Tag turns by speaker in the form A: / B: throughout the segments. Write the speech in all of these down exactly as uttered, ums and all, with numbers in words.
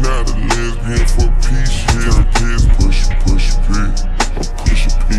A: not a lesbian for peace. Yeah, kids push, push, P. I'm pushing P.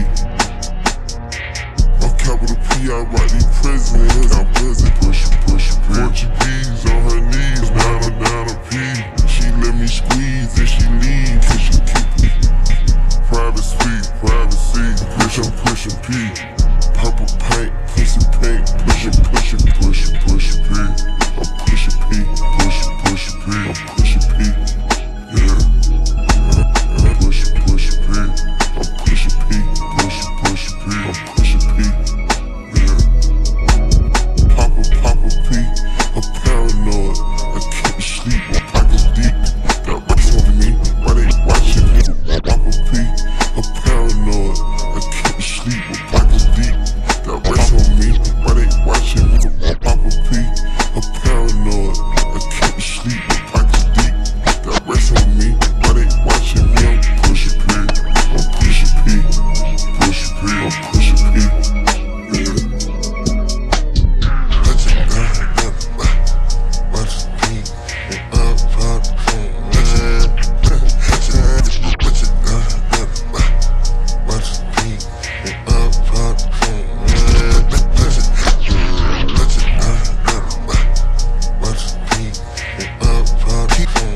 A: I'm capital P. I write these presidents. I'm president. Push, push, P. Portuguese on her knees. Down and down a P. She let me squeeze and she leave. Cause she keep me. Private suite, privacy. Bitch, I'm pushing P. Purple paint, pussy pink. Pushing, pushing, pushing, pushing P. I'm pushing P. Pushing, pushing P. I'm pushing P. Yeah. I'm pushing, pushing P. I'm pushing P. Pushing, pushing P. I'm pushing P. Yeah. Papa, Papa P. I'm paranoid. I can't sleep. My pockets deep. Got rocks on me. Why they watching me? Papa P. I'm paranoid. I can't sleep. My pockets deep. Got rocks on me. Why they watching me? Papa P. I'm paranoid. I can't sleep. My pockets deep. Got racks on me. Why they watching me? I'm pushing P. I'm pushing P. Pushing P. I'm pushing P. Yeah. Touch it down, down, watch it P. And up, up, touch it, touch it, touch it down, down, watch it P. And up, up, touch it, touch it down, down, watch it P. And up, up,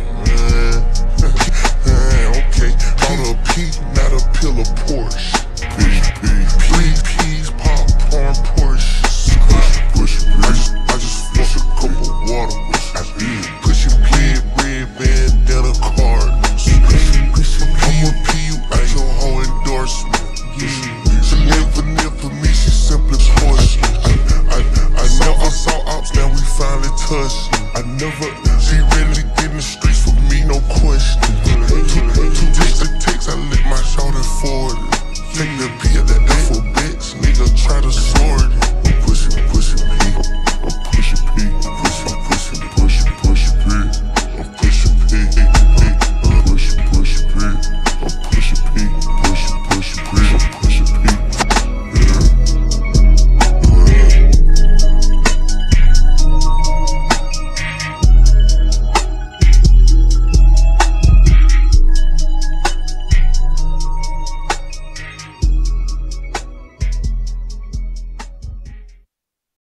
A: okay, bought a P, not a pill of Porsche. P, P, Please, peas, popcorn, Porsche. Push, push, push. I just flushed a cup of water. I did. Pushing P, red bandana cardinals. I'ma P you out your whole endorsement. She never near for me, she simply pushed. I, I, I never saw ops, now we finally touched. I never, she really get in the streets for me, no question. Two, two distant takes, I let my shoulder forward. Take the P at the alphabets, nigga try to sword it.